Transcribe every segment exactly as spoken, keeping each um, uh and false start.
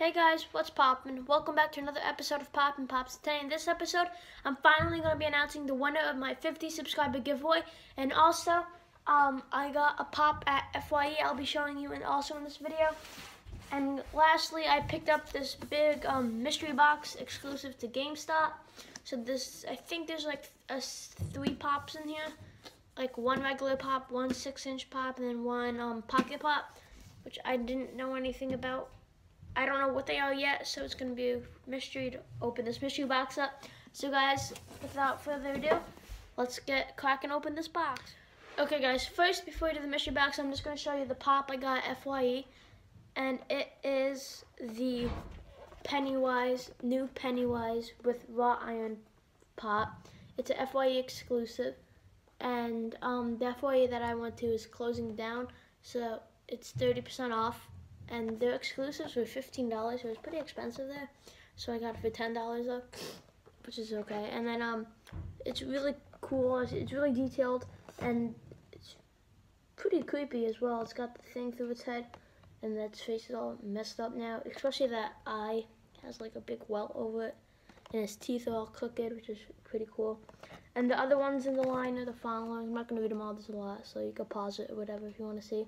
Hey guys, what's poppin'? Welcome back to another episode of Poppin' Pops. Today in this episode, I'm finally going to be announcing the winner of my fifty subscriber giveaway. And also, um, I got a pop at F Y E I'll be showing you and also in this video. And lastly, I picked up this big um, mystery box exclusive to GameStop. So this, I think there's like a, three pops in here. Like one regular pop, one six inch pop, and then one um, pocket pop, which I didn't know anything about. I don't know what they are yet, so it's going to be a mystery to open this mystery box up. So guys, without further ado, let's get cracking open this box. Okay guys, first before we do the mystery box, I'm just going to show you the pop I got at F Y E. And it is the Pennywise, new Pennywise with wrought iron pop. It's an F Y E exclusive. And um, the F Y E that I went to is closing down, so it's thirty percent off. And their exclusives were fifteen dollars, so it was pretty expensive there. So I got it for ten dollars though, which is okay. And then um, it's really cool, it's, it's really detailed, and it's pretty creepy as well. It's got the thing through its head, and its face is all messed up now, especially that eye has like a big welt over it, and its teeth are all crooked, which is pretty cool. And the other ones in the line are the following. I'm not going to read them all, there's a lot, so you can pause it or whatever if you want to see.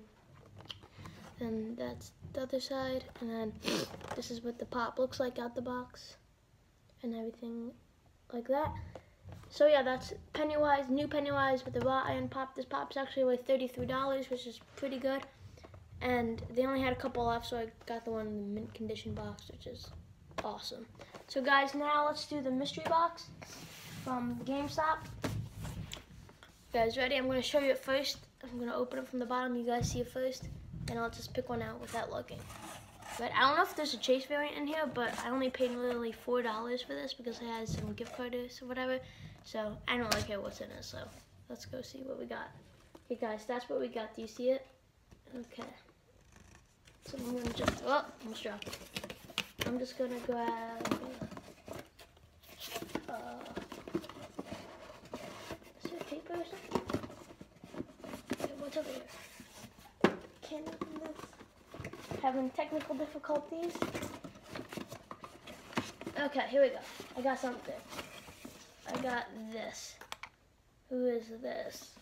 And that's the other side, and then this is what the pop looks like out the box and everything like that. So yeah, that's Pennywise, new Pennywise with the wrought iron pop. This pop's actually worth thirty-three dollars, which is pretty good, and they only had a couple left, so I got the one in the mint condition box, which is awesome. So guys, now let's do the mystery box from GameStop. You guys ready? I'm going to show you it first. I'm going to open it from the bottom, you guys see it first. And I'll just pick one out without looking. But I don't know if there's a Chase variant in here, but I only paid literally four dollars for this because it has some gift cards or whatever. So I don't really care what's in it, so let's go see what we got. Okay guys, that's what we got. Do you see it? Okay. So I'm gonna just, oh, almost dropped it. I'm just gonna grab, uh, is there paper or something? Okay, what's over here? Can't open this. Having technical difficulties. Okay, here we go. I got something. I got this. Who is this?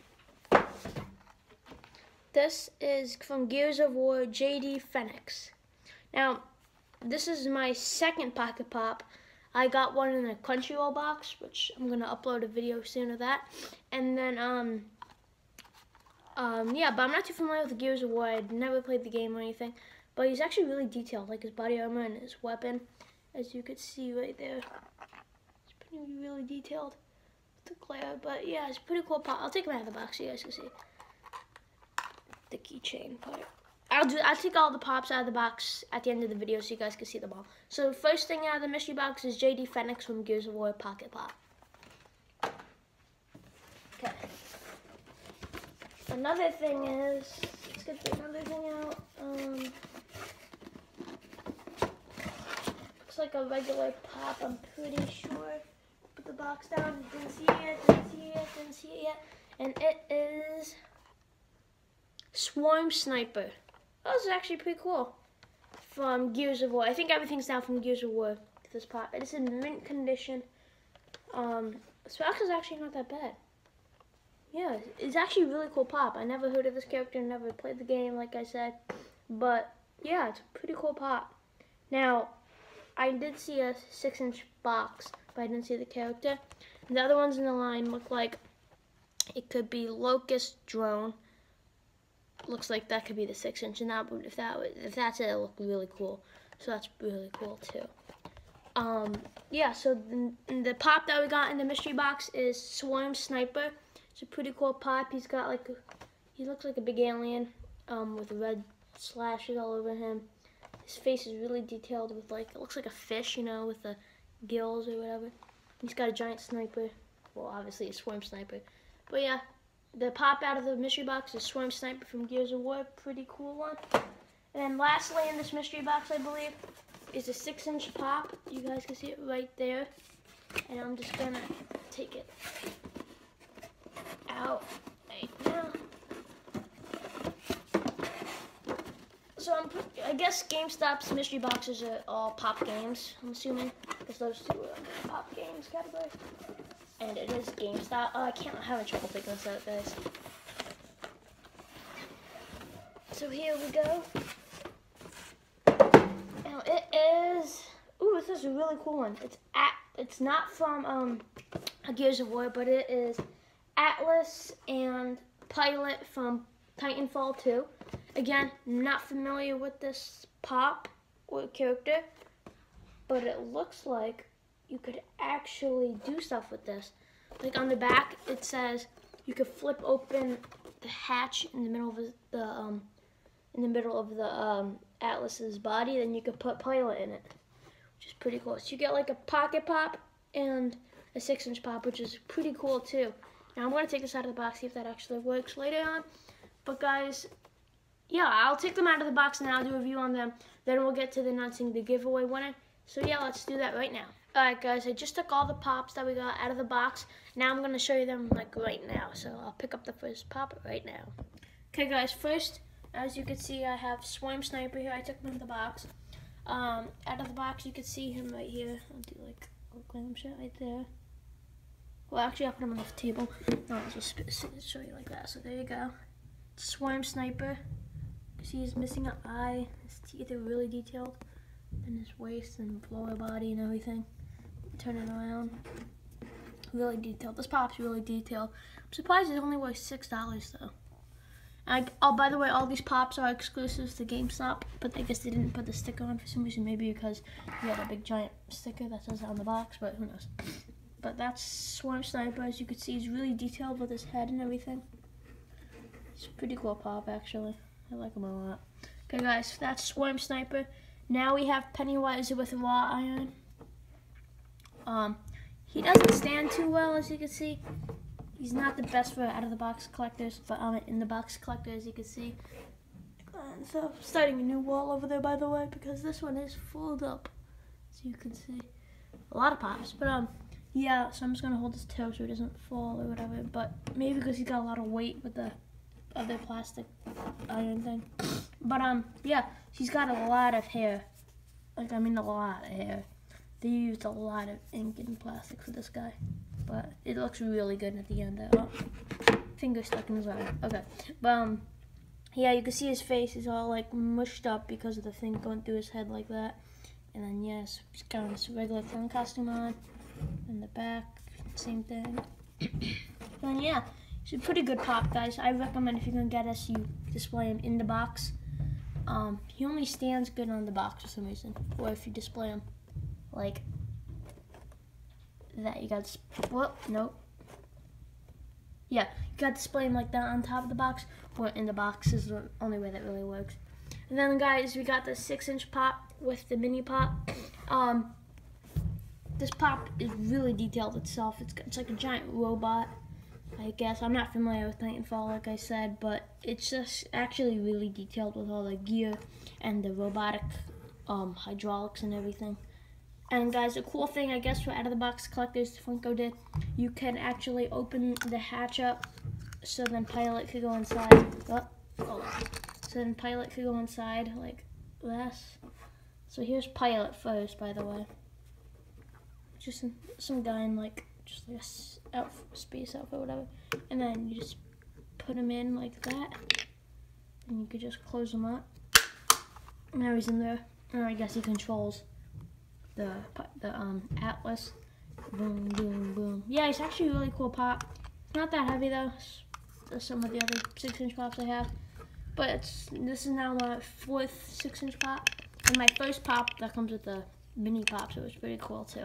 This is from Gears of War J D Phoenix. Now, this is my second pocket pop. I got one in a Crunchyroll box, which I'm gonna upload a video soon of that. And then um Um, yeah, but I'm not too familiar with the Gears of War. I'd never played the game or anything. But he's actually really detailed, like his body armor and his weapon, as you could see right there. It's pretty really detailed with the glare, but yeah, it's a pretty cool pop. I'll take him out of the box so you guys can see the keychain part. I'll do. I'll take all the pops out of the box at the end of the video so you guys can see them all. So the first thing out of the mystery box is J D Phoenix from Gears of War Pocket Pop. Okay. Another thing is, let's get another thing out. Um, looks like a regular pop, I'm pretty sure. Put the box down, didn't see it, didn't see it, didn't see it yet. And it is Swarm Sniper. That was actually pretty cool. From Gears of War. I think everything's now from Gears of War, this pop. It is in mint condition. Um, this box is actually not that bad. Yeah, it's actually a really cool pop. I never heard of this character, never played the game, like I said. But, yeah, it's a pretty cool pop. Now, I did see a six inch box, but I didn't see the character. And the other ones in the line look like it could be Locust Drone. Looks like that could be the six inch, and that, if, that, if that's it, it'll look really cool. So that's really cool, too. Um, yeah, so the, the pop that we got in the mystery box is Swarm Sniper. It's a pretty cool pop. He's got like, a, he looks like a big alien um, with red slashes all over him. His face is really detailed with like, it looks like a fish, you know, with the gills or whatever. He's got a giant sniper. Well, obviously a Swarm Sniper. But yeah, the pop out of the mystery box is Swarm Sniper from Gears of War. Pretty cool one. And then lastly in this mystery box, I believe, is a six inch pop. You guys can see it right there. And I'm just gonna take it out right now. So I'm, I guess GameStop's mystery boxes are all pop games, I'm assuming, because those two are in the pop games category. And it is GameStop. Oh, I can't, I'm having trouble picking this out, guys. So here we go. Now it is, ooh, this is a really cool one. It's at, it's not from um, Gears of War, but it is Atlas and Pilot from Titanfall two. Again, not familiar with this pop or character, but it looks like you could actually do stuff with this. Like on the back, it says you could flip open the hatch in the middle of the um, in the middle of the um, Atlas's body, then you could put Pilot in it, which is pretty cool. So you get like a pocket pop and a six inch pop, which is pretty cool too. Now I'm gonna take this out of the box, see if that actually works later on. But guys, yeah, I'll take them out of the box and I'll do a review on them. Then we'll get to the announcing the giveaway winner. So yeah, let's do that right now. Alright guys, I just took all the pops that we got out of the box. Now I'm gonna show you them like right now. So I'll pick up the first pop right now. Okay guys, first, as you can see, I have Swarm Sniper here. I took him out of the box. Um, out of the box, you can see him right here. I'll do like a glam shot right there. Well, actually, I'll put him on the table. No, I'll just show you like that. So there you go. Swarm Sniper. You see he's missing an eye. His teeth are really detailed. And his waist and lower body and everything. Turn it around. Really detailed. This pop's really detailed. I'm surprised it only was six dollars though. I, oh, by the way, all these pops are exclusives to GameStop, but I guess they didn't put the sticker on for some reason. Maybe because you got a big giant sticker that says it on the box, but who knows. But that's Swarm Sniper. As you can see, he's really detailed with his head and everything. It's a pretty cool pop, actually. I like him a lot. Okay, guys, that's Swarm Sniper. Now we have Pennywise with Raw Iron. Um, he doesn't stand too well, as you can see. He's not the best for out-of-the-box collectors, but um, in-the-box collector, as you can see. And so, starting a new wall over there, by the way, because this one is filled up, as you can see. A lot of pops, but um, yeah. So I'm just gonna hold his toe so he doesn't fall or whatever. But maybe because he's got a lot of weight with the other plastic iron thing. But um, yeah, he's got a lot of hair. Like I mean, a lot of hair. They used a lot of ink and plastic for this guy. But it looks really good at the end. Oh, finger stuck in his eye. Okay, but um, yeah, you can see his face is all like mushed up because of the thing going through his head like that. And then yes, he's got his regular clown costume on. In the back, same thing. And yeah, it's a pretty good pop, guys. I recommend if you're gonna get us, you display him in the box. Um, he only stands good on the box for some reason, or if you display him like that, you got to, whoop, nope. Yeah, you got to display him like that on top of the box, or in the box is the only way that really works. And then guys, we got the six inch pop with the mini pop. Um, this pop is really detailed itself. It's, it's like a giant robot, I guess. I'm not familiar with Titanfall, like I said, but it's just actually really detailed with all the gear and the robotic um, hydraulics and everything. And guys, a cool thing, I guess, for out-of-the-box collectors, Funko did, you can actually open the hatch up so then Pilot could go inside. Oh, hold on. So then Pilot could go inside like this. So here's Pilot first, by the way. Just some, some guy in like, just like a out, space outfit or whatever. And then you just put him in like that. And you could just close him up. Now he's in there. And I guess he controls the the um Atlas. Boom, boom, boom. Yeah, it's actually a really cool pop. It's not that heavy though. As some of the other six inch pops I have. But it's this is now my fourth six inch pop. And my first pop that comes with the mini pop, so it's pretty cool too.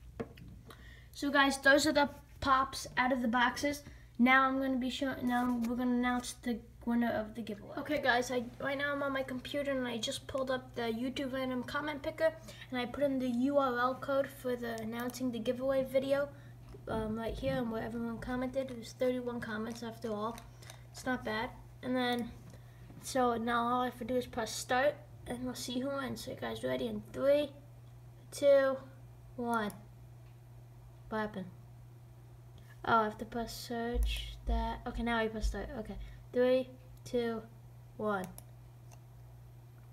So guys, those are the pops out of the boxes. Now I'm gonna be showing. Now we're gonna announce the winner of the giveaway. Okay, guys. I right now I'm on my computer and I just pulled up the YouTube random comment picker and I put in the U R L code for the announcing the giveaway video um, right here and where everyone commented. It was thirty-one comments after all. It's not bad. And then so now all I have to do is press start and we'll see who wins. So you guys ready? In three, two, one. What happened? Oh, I have to press search that. Okay, now I press start. Okay, three, two, one.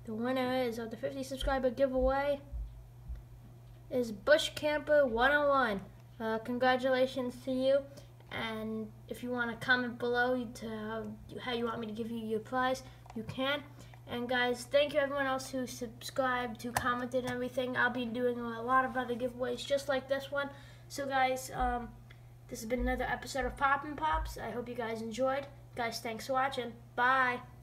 The winner is of the fifty subscriber giveaway is Bush Camper one oh one. Uh, congratulations to you. And if you want to comment below to how, how you want me to give you your prize, you can. And guys, thank you everyone else who subscribed, who commented and everything. I'll be doing a lot of other giveaways just like this one. So guys, um, this has been another episode of Poppin' Pops. I hope you guys enjoyed. Guys, thanks for watching. Bye.